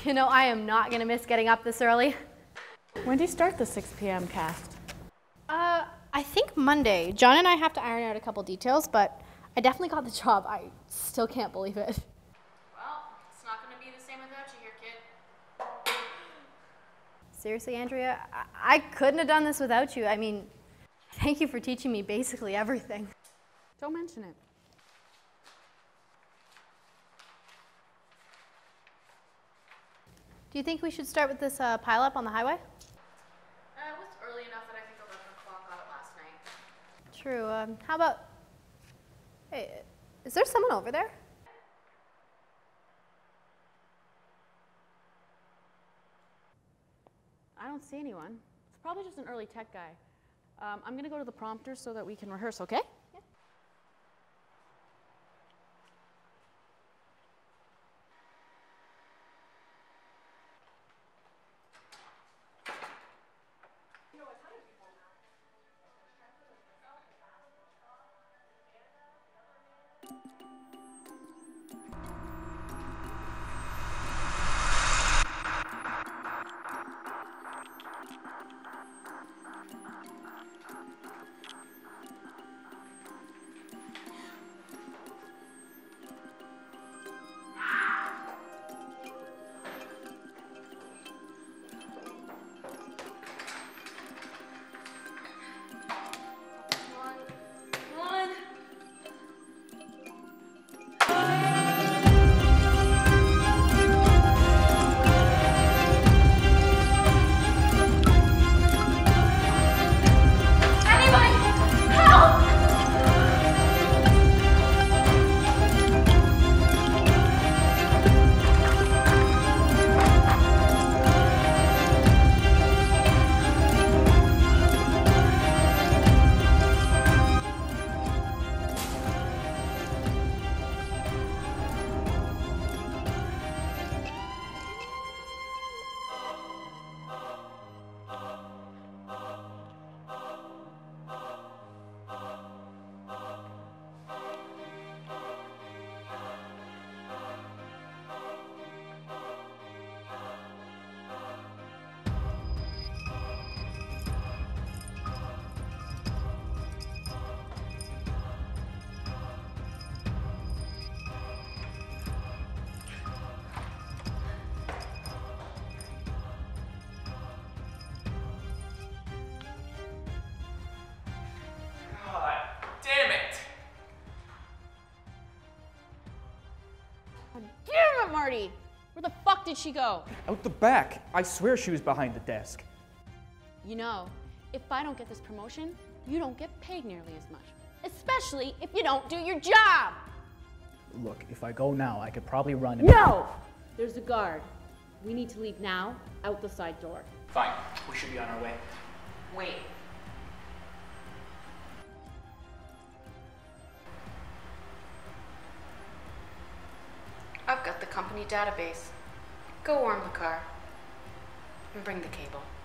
You know, I am not gonna miss getting up this early. When do you start the 6 p.m. cast? I think Monday. John and I have to iron out a couple details, but I definitely got the job. I still can't believe it. Well, it's not gonna be the same without you here, kid. Seriously, Andrea, I couldn't have done this without you. I mean, thank you for teaching me basically everything. Don't mention it. Do you think we should start with this pileup on the highway? It was early enough that I think 11 o'clock got it last night. True. How about... Hey, is there someone over there? I don't see anyone. It's probably just an early tech guy. I'm gonna go to the prompter so that we can rehearse, okay? Yeah. Damn it, Marty! Where the fuck did she go? Out the back. I swear she was behind the desk. You know, if I don't get this promotion, you don't get paid nearly as much. Especially if you don't do your job! Look, if I go now, I could probably run. No! There's a guard. We need to leave now, out the side door. Fine. We should be on our way. Wait. I've got the company database. Go warm the car. And bring the cable.